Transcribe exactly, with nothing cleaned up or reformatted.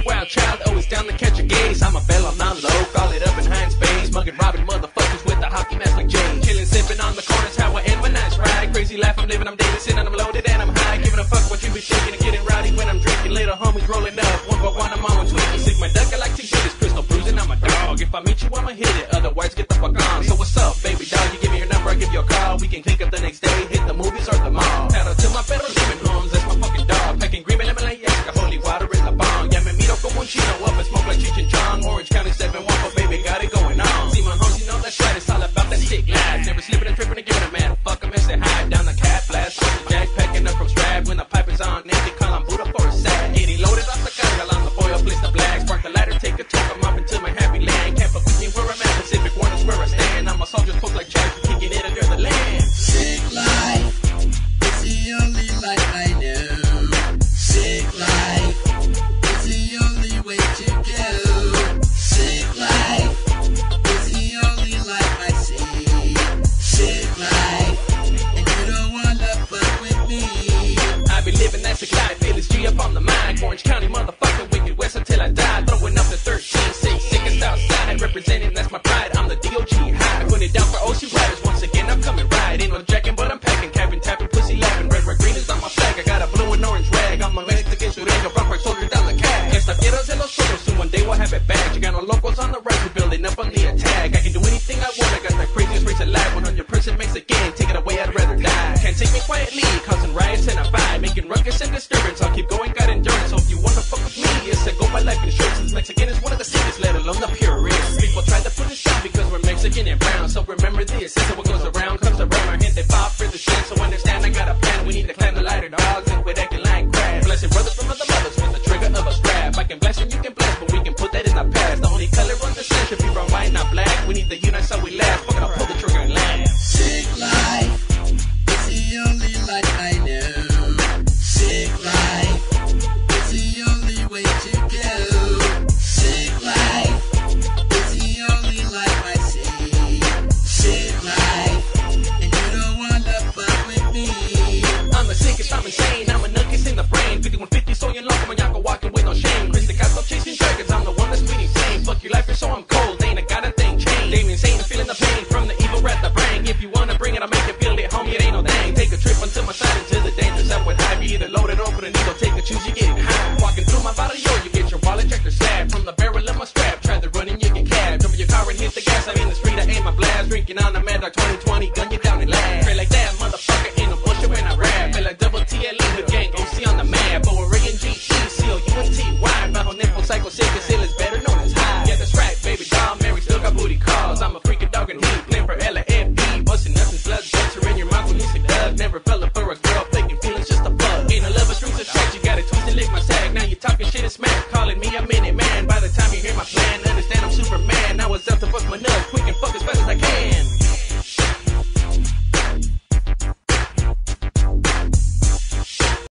wild child, always down to catch a gaze. I'm a bell, I'm not low, call it up in Heinz Space. Mugging, robbing motherfuckers with a hockey mask like Jay. Chilling, sipping on the corners, how I end my nights right. Crazy life I'm living, I'm dating, sitting, I'm loaded and I'm high. Giving a fuck what you be shaking and getting rowdy when I'm drinking. Little homies rolling up, one by one I'm on tweaking. Sick my duck, I like to get this pistol bruising, I'm a dog. If I meet you, I'ma hit it, otherwise get the fuck on. So what's up, baby dog? You give me your number, I give you a call. We can click up the next day, hit the movies or the mall. Shout out to my perro living homes, that's my fucking dog. Packing green and lemon like yes, holy water in the bong. Yeah, me miro como un chino up and smoke like Cheech and Chong. Orange County seven one, but baby got it going on. See my homes, you know that's right, it's all about that sick life. Never slipping and tripping and giving a man. Fuck him and say hi, down the cat blast. Jack packing up from Strab when the pipe is on. Naked, call on Buddha for a sack. Getting loaded off the cargo on the foil, place the black. Spark the lighter, take a talk, I'm up into my happy land. Can't fuck with me where I'm at, Pacific Warner's where I stand. I'm a soldier's post like Jack, kicking it under the land. Sick life, it's the only life I know. Sick life, it's the only way to go. Sick life, it's the only life I see. Sick life, and you don't wanna fuck with me. I be living that sick life, Phyllis G up on the mic. Orange County motherfucker, wicked west until I die. Throwing up the thirteen, six, sickest outside. Representing, that's my pride, I'm the D O G high. Put it down for O C riders, once again I'm coming right. Ain't no jacking but I'm packing, cabin tapping, pussy laughing. Red, red, green is on my flag, I got a blue and orange rag. I'm a Mexican sureño, rock, rock, soldier down the cat. Esta tierra se los solos, soon one day we'll have it back. Chicano locals on the right, we're building up on the attack. I can do anything I want, I got the craziest race alive. one hundred percent Mexican, take it away, I'd rather die. Can't take me quietly, causing riots and a fight. Making ruckus and disturbance, I'll keep going, got endurance. So if you wanna fuck with me, it's a go by life insurance. Since Mexican is one of the sickest, let alone the purest. People try to put us down because we're Mexican and brown. So remember this, this is what goes around, comes around. Our hand they pop for the shit, so understand I got a plan. We need to climb the ladder, dogs, and quit acting like crap. Blessing brothers from other mothers with the trigger of a strap. I can blast and you can blast, but we can put that in the past. The only color on the sand should be brown, white, not black. We need the unite so we laugh.